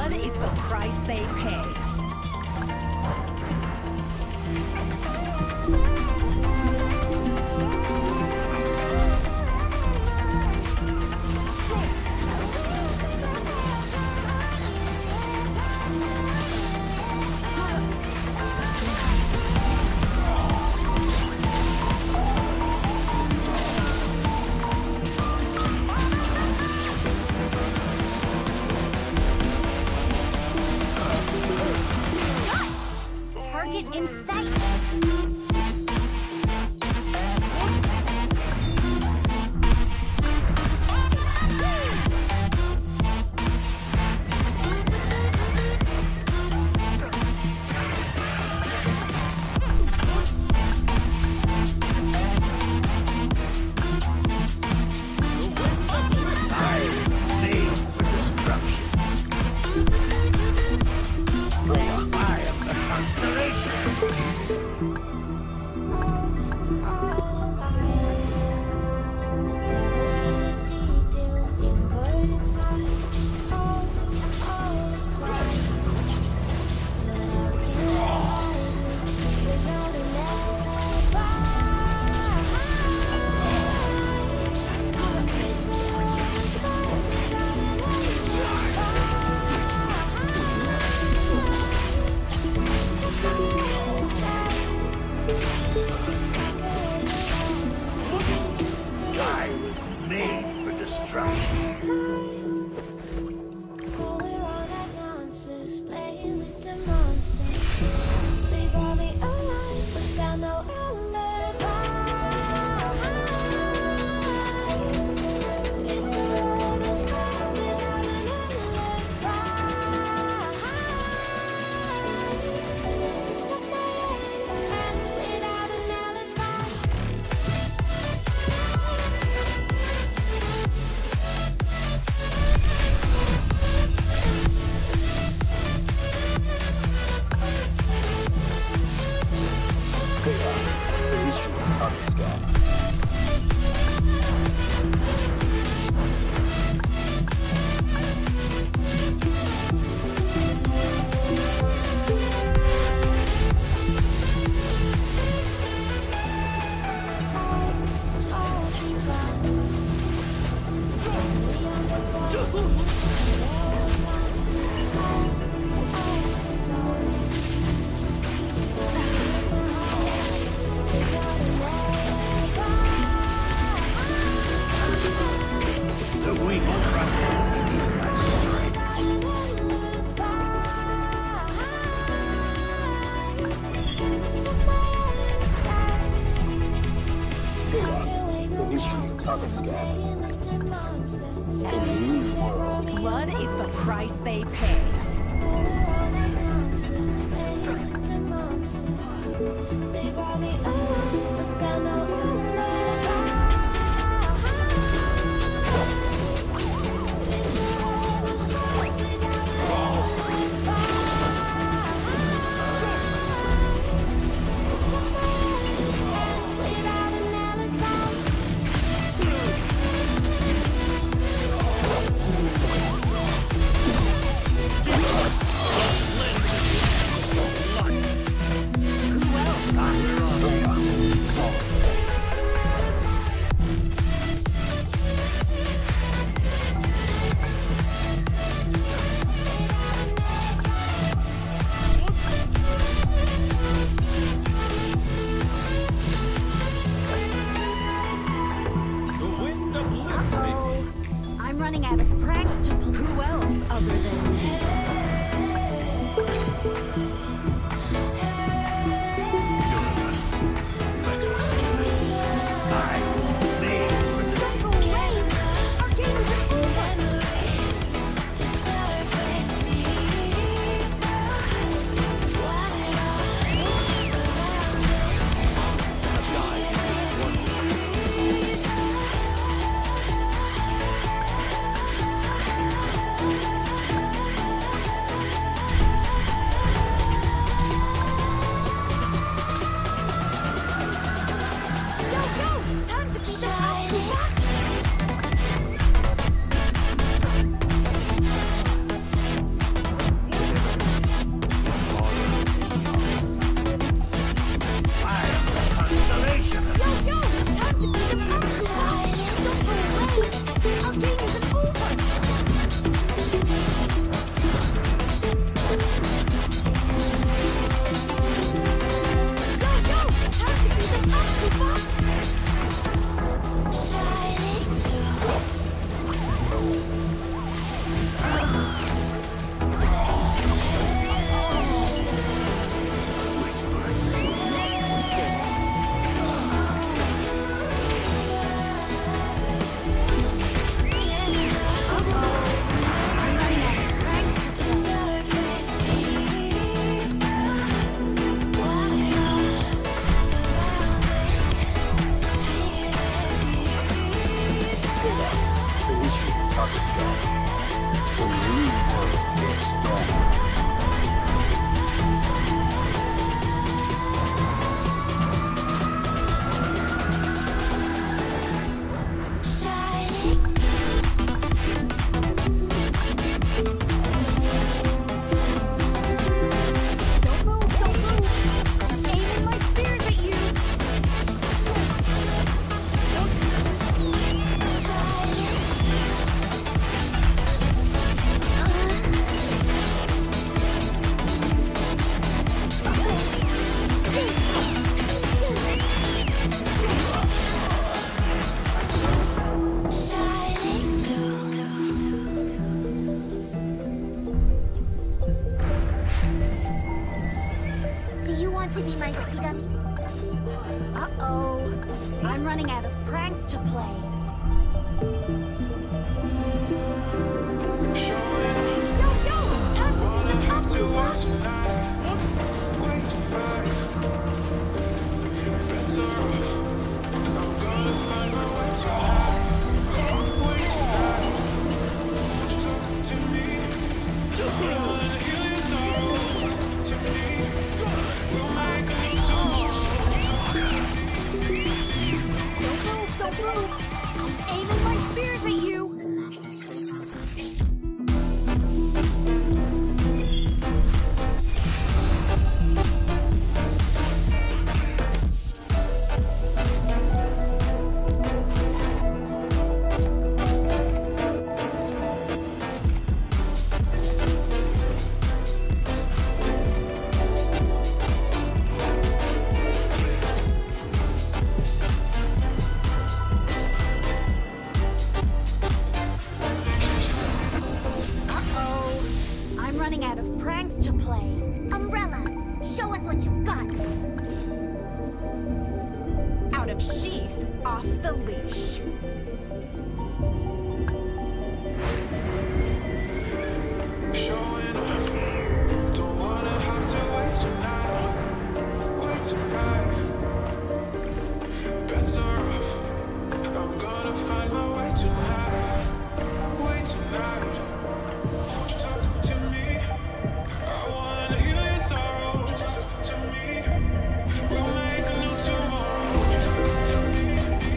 Blood is the price they pay. Target in sight. Made for destruction. Blood is the price they pay. want to be my Shikigami? Uh-oh. I'm running out of pranks to play. Don't move! I'm aiming my spears at you! Running out of pranks to play. Umbrella, show us what you've got. Out of sheath, off the leash. Showing off. Don't wanna have to wait tonight. Wait tonight. Bets are off. I'm gonna find my way tonight. Wait tonight. Won't you talk to me? I wanna heal your sorrow. Won't you talk to me? We'll make a new tomorrow. Won't you talk to me?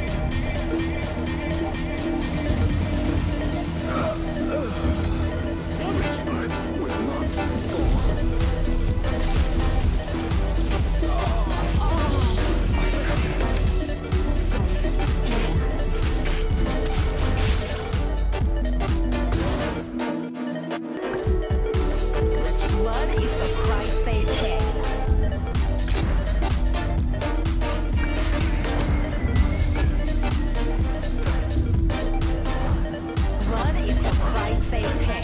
Blood is the price they pay. Blood is the price they pay.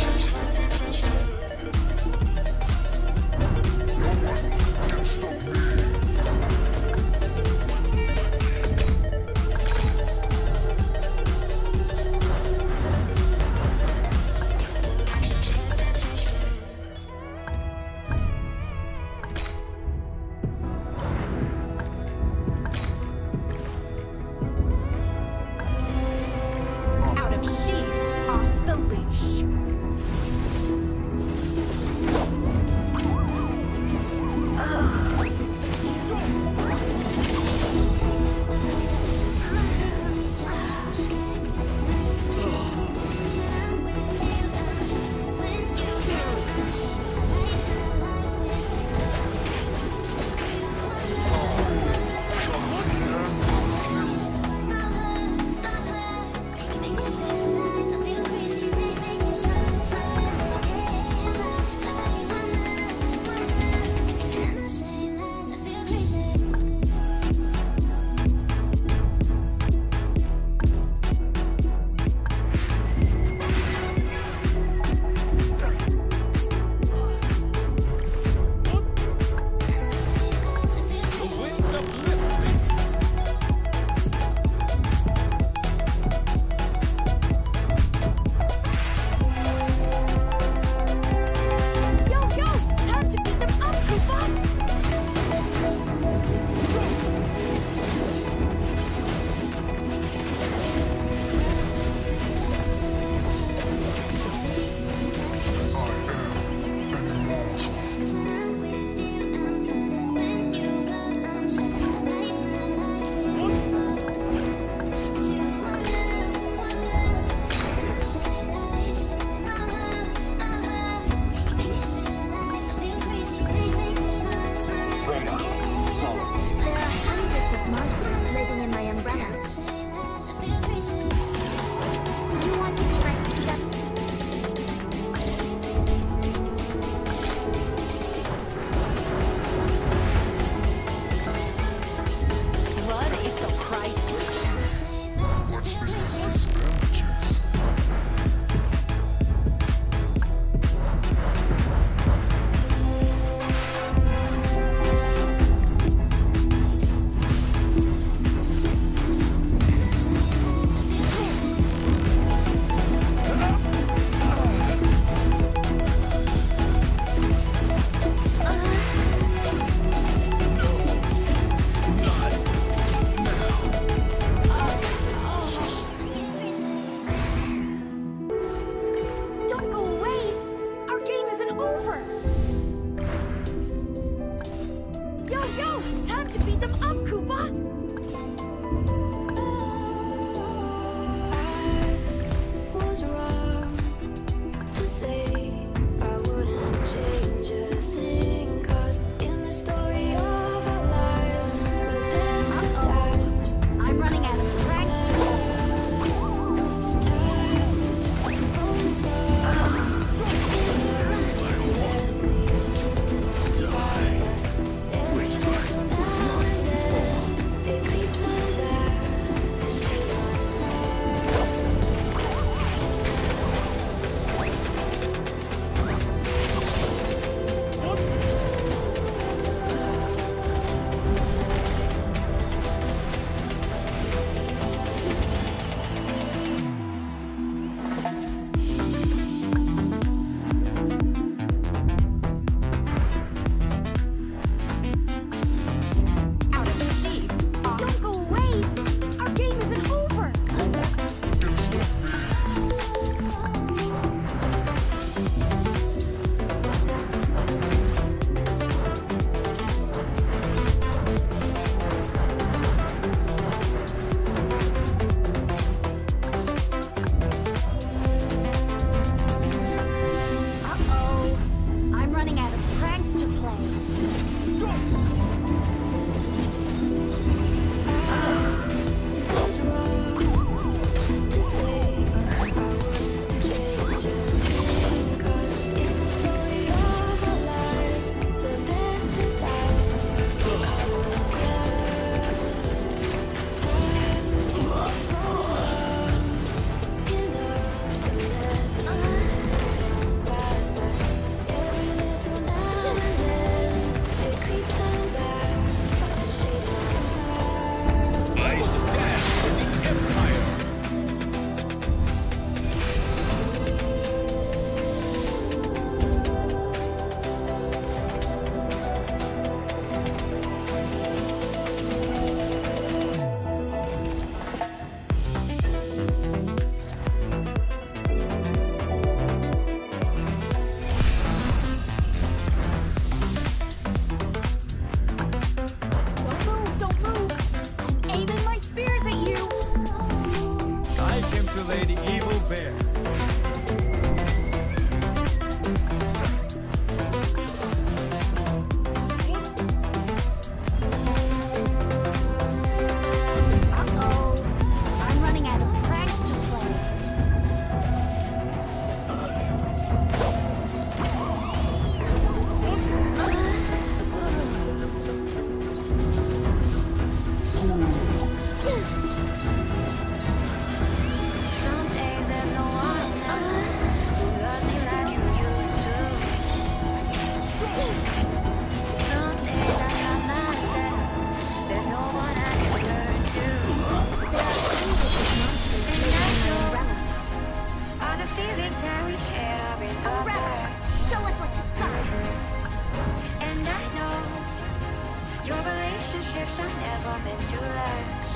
And I know your relationships are never meant to last.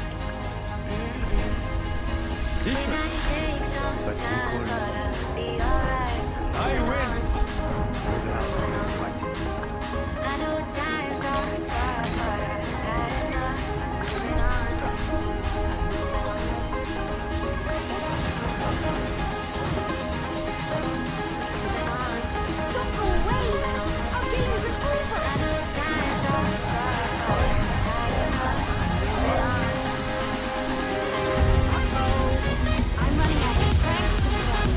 It might take some time, but I'll be alright. I'm moving on. I know times are tough, but I've had enough. I'm moving on. I'm moving on. Moving on. Don't go away! Our game isn't over! I know times are tough, but I've had enough. Moving on. I'm running out of pranks to play.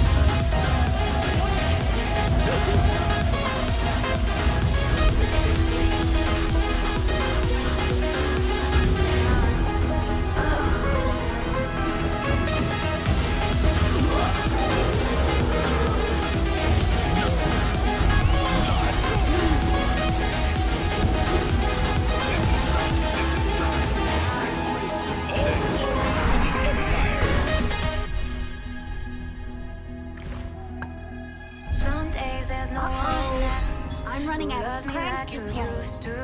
Some days there's no one else I'm running who out of loves me pranks like you to play. used to.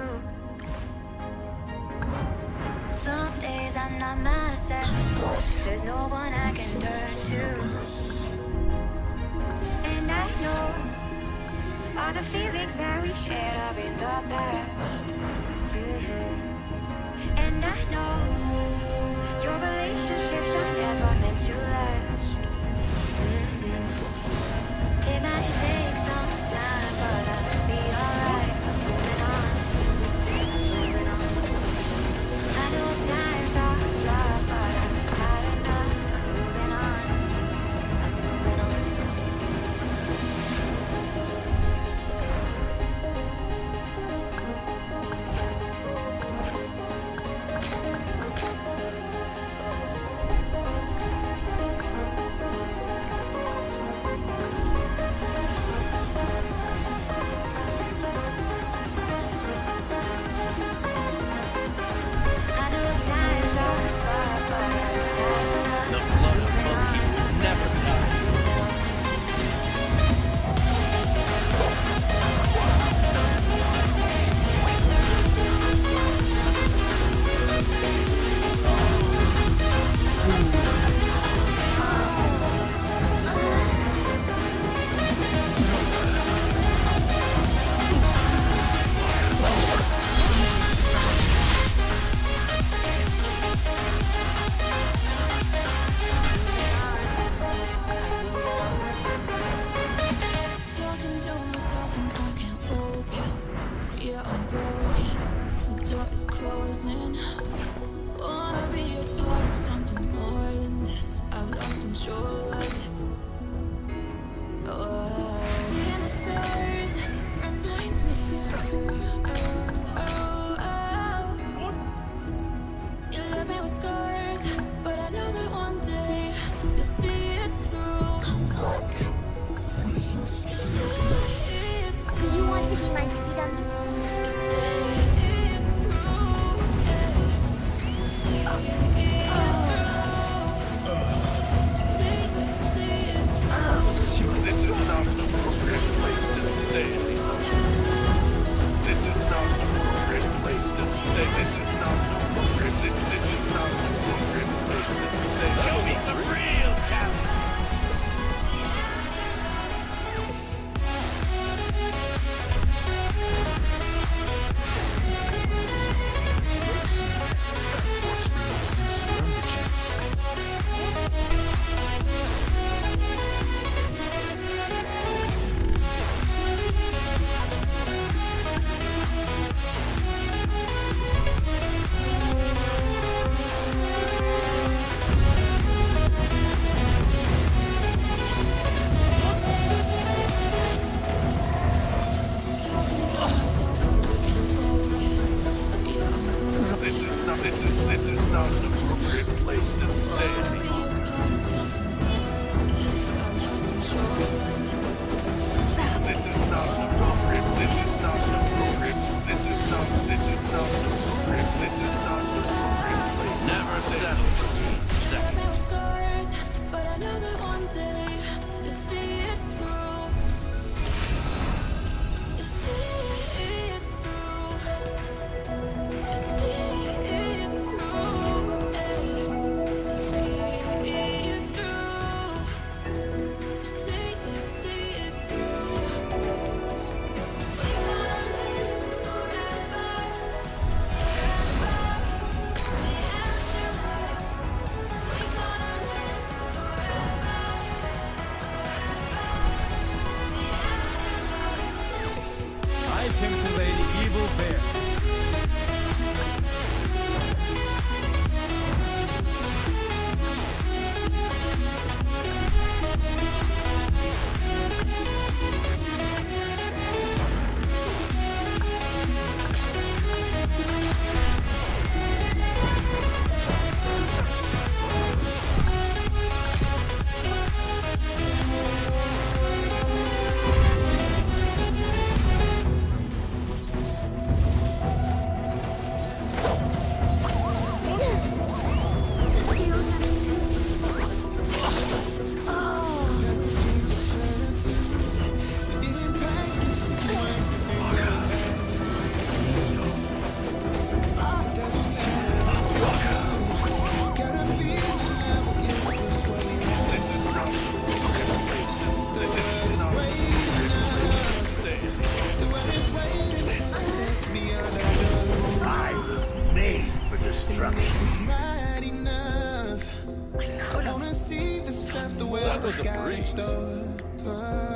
Some days I'm not myself. There's no one I can turn to. And I know all the feelings that we shared are in the past. And I know your relationships are never meant to last. It might take some time, but I'll be alright. I'm moving on. Moving on. I know times are tough, but I've had enough. I'm moving on. I'm moving on. I know times are tough, but I've had enough. The blood of monkey will never die. Talking to myself and I can't focus. Yeah, I'm broken. The door is closing. Wanna be a part of something more than this. I've lost control of it. Oh, seeing the stars reminds me of you. You left me with scars, but I know that one day you'll see it through. See it Do through. you want to be my Skigami? This is not an appropriate place to stay. This is not an appropriate place to stay. This is not an appropriate. This is not an appropriate place to stay. Show me some real challenge. This is not an appropriate place to stay. This is not an appropriate. This is not an appropriate. This is not an appropriate. This is not an appropriate place. Never settle for being second. But I know that one day you'll see it through. You'll see it I came to lay the evil bare. That was a breeze.